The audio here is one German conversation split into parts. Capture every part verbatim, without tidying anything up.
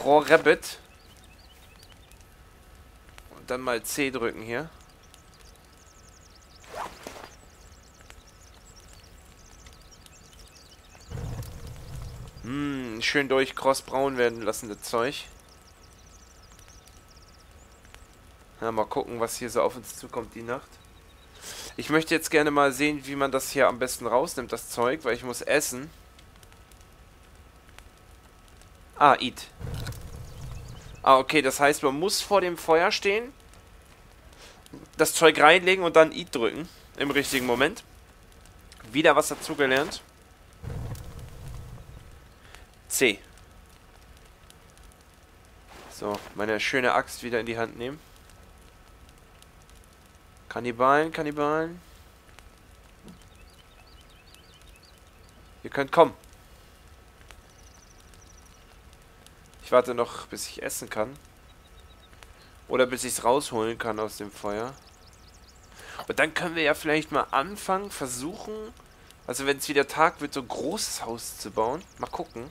Pro Rabbit. Und dann mal C drücken hier. Hm, schön durch Cross-Braun werden lassen, das Zeug. Ja, mal gucken, was hier so auf uns zukommt die Nacht. Ich möchte jetzt gerne mal sehen, wie man das hier am besten rausnimmt, das Zeug, weil ich muss essen. Ah, eat. Ah, okay, das heißt, man muss vor dem Feuer stehen, das Zeug reinlegen und dann eat drücken. Im richtigen Moment. Wieder was dazugelernt. C. So, meine schöne Axt wieder in die Hand nehmen. Kannibalen, Kannibalen. Ihr könnt kommen. Ich warte noch, bis ich essen kann. Oder bis ich es rausholen kann aus dem Feuer. Und dann können wir ja vielleicht mal anfangen, versuchen, also wenn es wieder Tag wird, so ein großes Haus zu bauen. Mal gucken.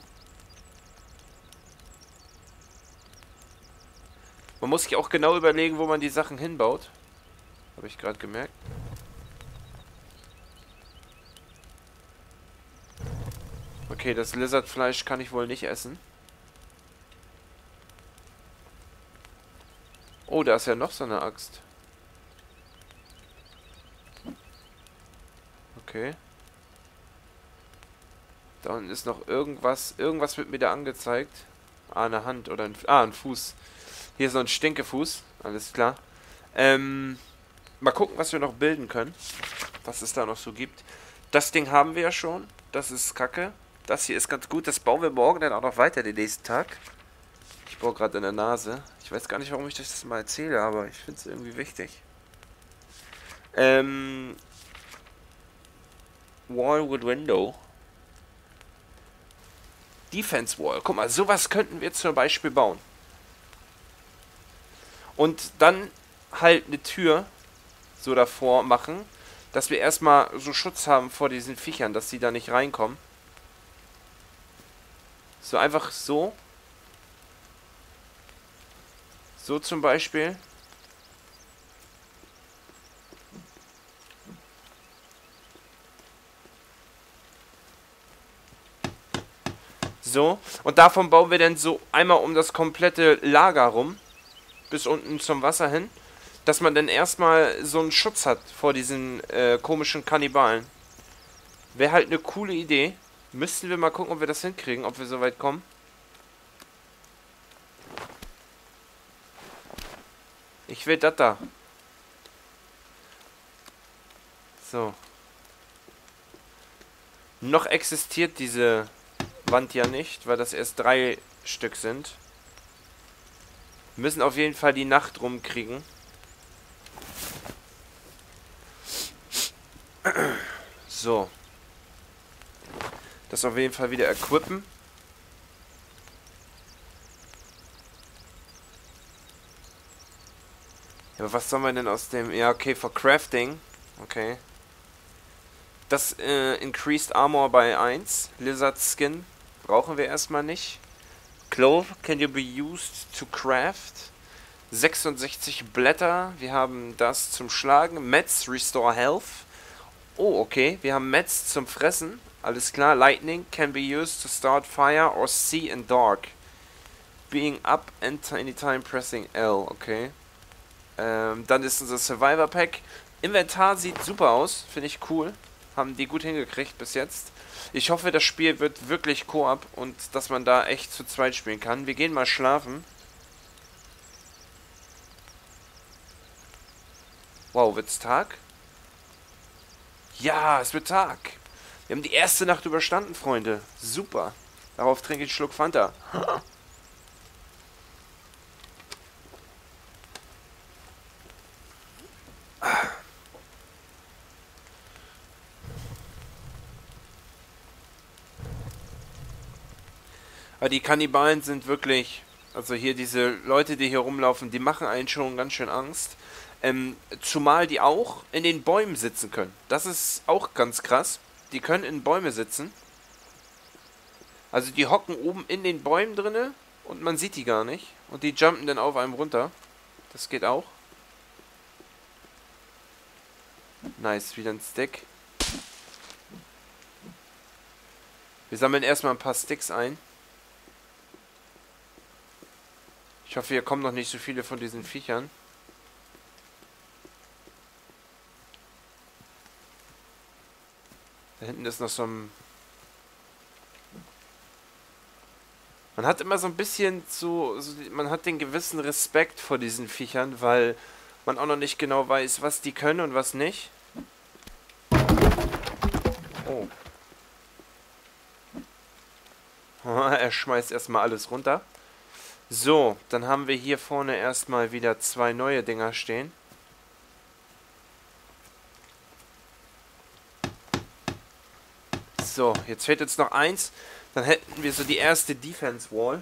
Man muss sich auch genau überlegen, wo man die Sachen hinbaut. Habe ich gerade gemerkt. Okay, das Lizardfleisch kann ich wohl nicht essen. Oh, da ist ja noch so eine Axt. Okay. Da unten ist noch irgendwas. Irgendwas wird mir da angezeigt. Ah, eine Hand oder ein... Ah, ein Fuß. Hier ist so ein Stinkefuß. Alles klar. Ähm... Mal gucken, was wir noch bilden können. Was es da noch so gibt. Das Ding haben wir ja schon. Das ist kacke. Das hier ist ganz gut. Das bauen wir morgen dann auch noch weiter, den nächsten Tag. Ich baue gerade in der Nase. Ich weiß gar nicht, warum ich das mal erzähle, aber ich finde es irgendwie wichtig. Ähm... Wall with Window. Defense Wall. Guck mal, sowas könnten wir zum Beispiel bauen. Und dann halt eine Tür so davor machen, dass wir erstmal so Schutz haben vor diesen Viechern, dass die da nicht reinkommen. So einfach so. So zum Beispiel. So. Und davon bauen wir dann so einmal um das komplette Lager rum. Bis unten zum Wasser hin. Dass man dann erstmal so einen Schutz hat vor diesen äh, komischen Kannibalen. Wäre halt eine coole Idee. Müssten wir mal gucken, ob wir das hinkriegen, ob wir so weit kommen. Ich will das da. So. Noch existiert diese Wand ja nicht, weil das erst drei Stück sind. Wir müssen auf jeden Fall die Nacht rumkriegen. So. Das auf jeden Fall wieder equippen. Ja, aber was soll man denn aus dem... Ja, okay, for Crafting. Okay. Das äh, Increased Armor bei eins. Lizard Skin. Brauchen wir erstmal nicht. Cloth can you be used to craft. sechsundsechzig Blätter. Wir haben das zum Schlagen. Mets Restore Health. Oh, okay. Wir haben Mets zum Fressen. Alles klar. Lightning can be used to start fire or see in dark. Being up and anytime pressing L. Okay. Ähm, dann ist unser Survivor Pack. Inventar sieht super aus. Finde ich cool. Haben die gut hingekriegt bis jetzt. Ich hoffe, das Spiel wird wirklich Koop und dass man da echt zu zweit spielen kann. Wir gehen mal schlafen. Wow, wird's Tag? Ja, es wird Tag. Wir haben die erste Nacht überstanden, Freunde. Super. Darauf trinke ich einen Schluck Fanta. Aber die Kannibalen sind wirklich... Also hier diese Leute, die hier rumlaufen, die machen einen schon ganz schön Angst. Ähm, zumal die auch in den Bäumen sitzen können. Das ist auch ganz krass. Die können in Bäume sitzen. Also die hocken oben in den Bäumen drinne Und man sieht die gar nicht. Und die jumpen dann auf einem runter. Das geht auch. Nice, wieder ein Stick. Wir sammeln erstmal ein paar Sticks ein. Ich hoffe, hier kommen noch nicht so viele von diesen Viechern. Da hinten ist noch so ein... Man hat immer so ein bisschen so, so... Man hat den gewissen Respekt vor diesen Viechern, weil man auch noch nicht genau weiß, was die können und was nicht. Oh. Er schmeißt erstmal alles runter. So, dann haben wir hier vorne erstmal wieder zwei neue Dinger stehen. So, jetzt fehlt jetzt noch eins. Dann hätten wir so die erste Defense Wall.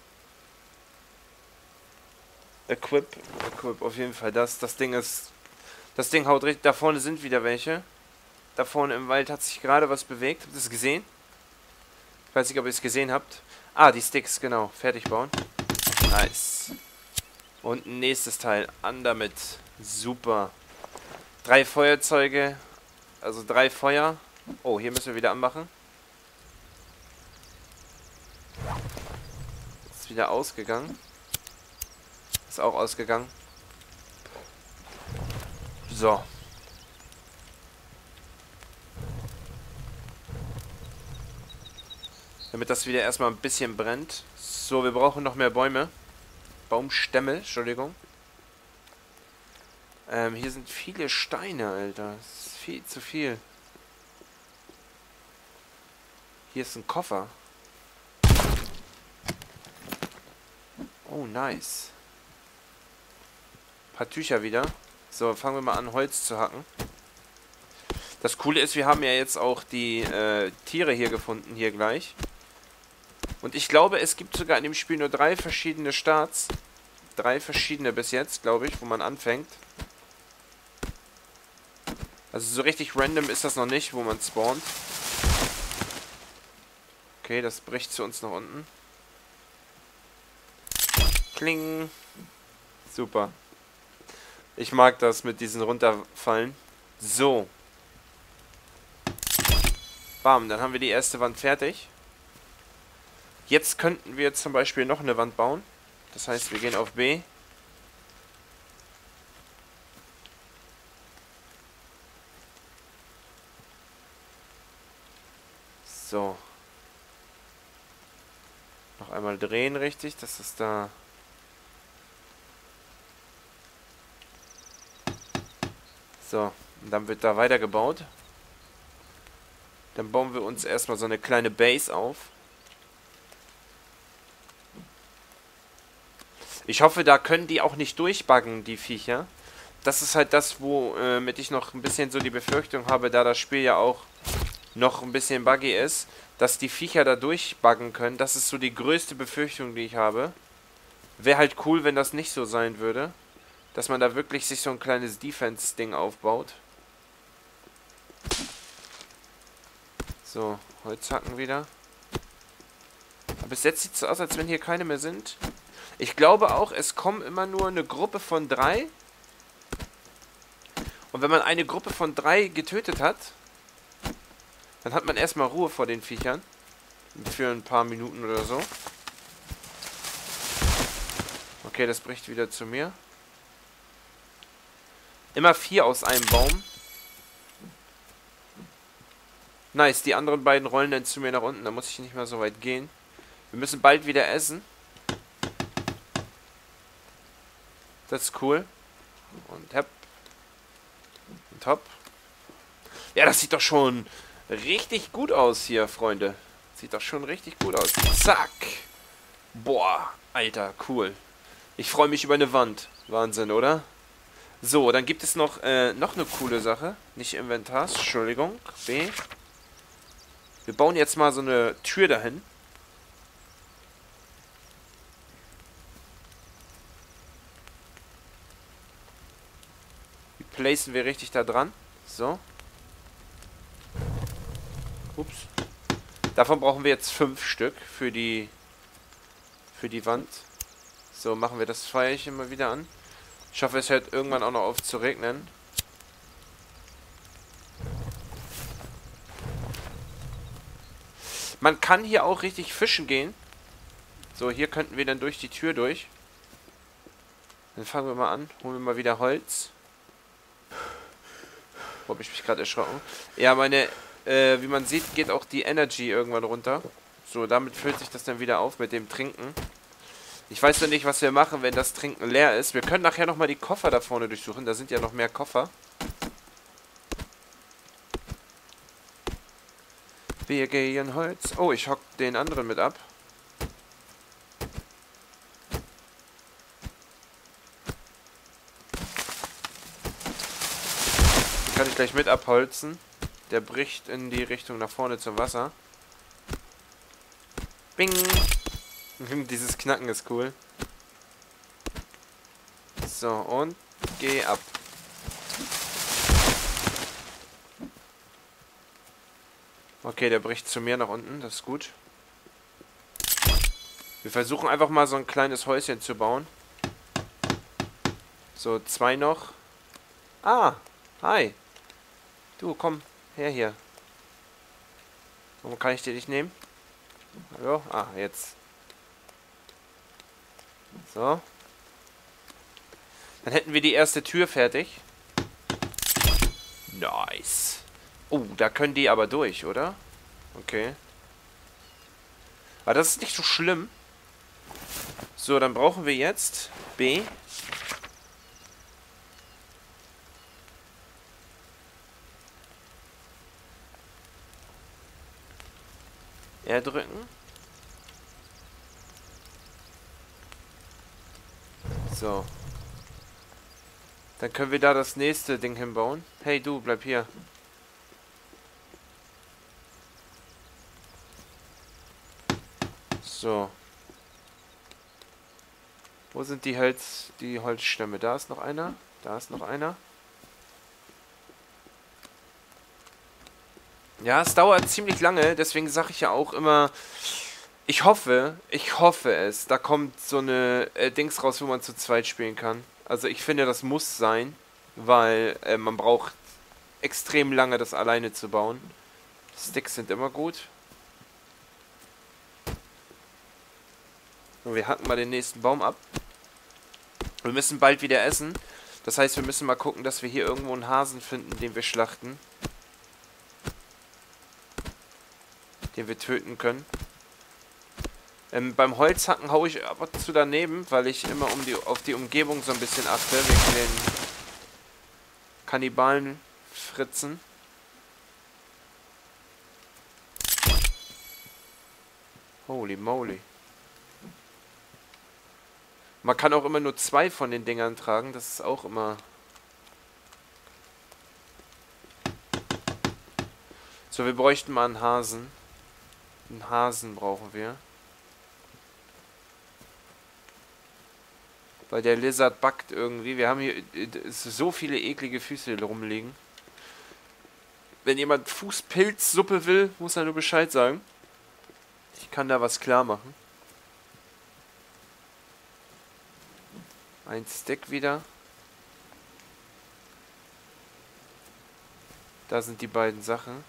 Equip. Equip, auf jeden Fall das. Das Ding ist... Das Ding haut richtig... Da vorne sind wieder welche. Da vorne im Wald hat sich gerade was bewegt. Habt ihr das gesehen? Ich weiß nicht, ob ihr es gesehen habt. Ah, die Sticks, genau. Fertig bauen. Nice. Und ein nächstes Teil. An damit. Super. Drei Feuerzeuge. Also drei Feuer. Oh, hier müssen wir wieder anmachen. Ist wieder ausgegangen. Ist auch ausgegangen. So. Damit das wieder erstmal ein bisschen brennt. So, wir brauchen noch mehr Bäume. Baumstämme, Entschuldigung. Ähm, hier sind viele Steine, Alter. Das ist viel zu viel. Hier ist ein Koffer. Oh, nice. Ein paar Tücher wieder. So, fangen wir mal an, Holz zu hacken. Das Coole ist, wir haben ja jetzt auch die äh, Tiere hier gefunden, hier gleich. Und ich glaube, es gibt sogar in dem Spiel nur drei verschiedene Starts. Drei verschiedene bis jetzt, glaube ich, wo man anfängt. Also so richtig random ist das noch nicht, wo man spawnt. Okay, das bricht zu uns nach unten. Kling. Super. Ich mag das mit diesen runterfallen. So. Bam, dann haben wir die erste Wand fertig. Jetzt könnten wir zum Beispiel noch eine Wand bauen. Das heißt, wir gehen auf B. So. Noch einmal drehen, richtig. Das ist da... So. Und dann wird da weitergebaut. Dann bauen wir uns erstmal so eine kleine Base auf. Ich hoffe, da können die auch nicht durchbuggen, die Viecher. Das ist halt das, womit ich noch ein bisschen so die Befürchtung habe, da das Spiel ja auch noch ein bisschen buggy ist, dass die Viecher da durchbuggen können. Das ist so die größte Befürchtung, die ich habe. Wäre halt cool, wenn das nicht so sein würde. Dass man da wirklich sich so ein kleines Defense-Ding aufbaut. So, Holz hacken wieder. Aber bis jetzt sieht es so aus, als wenn hier keine mehr sind. Ich glaube auch, es kommen immer nur eine Gruppe von drei. Und wenn man eine Gruppe von drei getötet hat, dann hat man erstmal Ruhe vor den Viechern. Für ein paar Minuten oder so. Okay, das bricht wieder zu mir. Immer vier aus einem Baum. Nice, die anderen beiden rollen dann zu mir nach unten. Da muss ich nicht mehr so weit gehen. Wir müssen bald wieder essen. Das ist cool. Und hopp. Und hopp. Ja, das sieht doch schon richtig gut aus hier, Freunde. Sieht doch schon richtig gut aus. Zack. Boah, Alter, cool. Ich freue mich über eine Wand. Wahnsinn, oder? So, dann gibt es noch, äh, noch eine coole Sache. Nicht Inventars, Entschuldigung. B. Wir bauen jetzt mal so eine Tür dahin. Die placen wir richtig da dran. So. Ups. Davon brauchen wir jetzt fünf Stück für die für die Wand. So, machen wir das Feuerchen mal wieder an. Ich hoffe, es hört irgendwann auch noch auf zu regnen. Man kann hier auch richtig fischen gehen. So, hier könnten wir dann durch die Tür durch. Dann fangen wir mal an. Holen wir mal wieder Holz. Wo habe ich mich gerade erschrocken? Ja, meine, äh, wie man sieht, geht auch die Energy irgendwann runter. So, damit füllt sich das dann wieder auf mit dem Trinken. Ich weiß noch nicht, was wir machen, wenn das Trinken leer ist. Wir können nachher nochmal die Koffer da vorne durchsuchen. Da sind ja noch mehr Koffer. Wir gehen Holz. Oh, ich hock den anderen mit ab. Den kann ich gleich mit abholzen. Der bricht in die Richtung nach vorne zum Wasser. Bing! Dieses Knacken ist cool. So, und geh ab. Okay, der bricht zu mir nach unten, das ist gut. Wir versuchen einfach mal so ein kleines Häuschen zu bauen. So, zwei noch. Ah, hi. Du, komm, her hier. Warum kann ich dir nicht nehmen? Hallo? Ah, jetzt. So. Dann hätten wir die erste Tür fertig. Nice. Oh, da können die aber durch, oder? Okay. Aber das ist nicht so schlimm. So, dann brauchen wir jetzt B. R drücken. So. Dann können wir da das nächste Ding hinbauen. Hey, du, bleib hier. So. Wo sind die Holz, die Holzstämme? Da ist noch einer. Da ist noch einer. Ja, es dauert ziemlich lange, deswegen sage ich ja auch immer, ich hoffe, ich hoffe es, da kommt so eine äh, Dings raus, wo man zu zweit spielen kann. Also ich finde, das muss sein, weil äh, man braucht extrem lange, das alleine zu bauen. Sticks sind immer gut. Und wir hacken mal den nächsten Baum ab. Wir müssen bald wieder essen. Das heißt, wir müssen mal gucken, dass wir hier irgendwo einen Hasen finden, den wir schlachten. Den wir töten können. Ähm, beim Holzhacken haue ich ab und zu daneben, weil ich immer um die, auf die Umgebung so ein bisschen achte, wegen den Kannibalen-Fritzen. Holy moly. Man kann auch immer nur zwei von den Dingern tragen, das ist auch immer... So, wir bräuchten mal einen Hasen. Einen Hasen brauchen wir. Weil der Lizard backt irgendwie. Wir haben hier so viele eklige Füße rumliegen. Wenn jemand Fußpilzsuppe will, muss er nur Bescheid sagen. Ich kann da was klar machen. Ein Stick wieder. Da sind die beiden Sachen.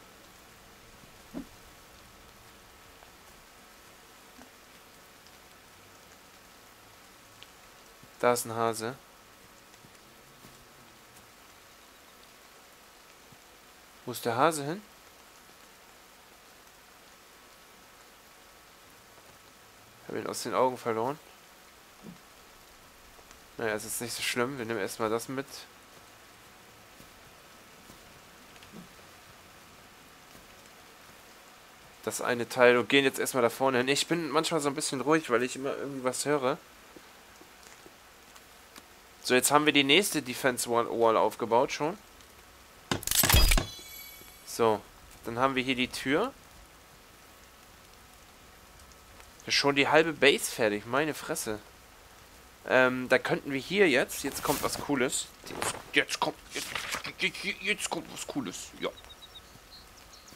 Da ist ein Hase. Wo ist der Hase hin? Ich habe ihn aus den Augen verloren. Naja, es ist nicht so schlimm. Wir nehmen erstmal das mit. Das eine Teil und gehen jetzt erstmal da vorne hin. Ich bin manchmal so ein bisschen ruhig, weil ich immer irgendwas höre. So, jetzt haben wir die nächste Defense Wall aufgebaut schon. So, dann haben wir hier die Tür. Ist schon die halbe Base fertig, meine Fresse. Ähm, da könnten wir hier jetzt, jetzt kommt was Cooles. Jetzt, jetzt kommt, jetzt, jetzt, jetzt kommt was Cooles, ja.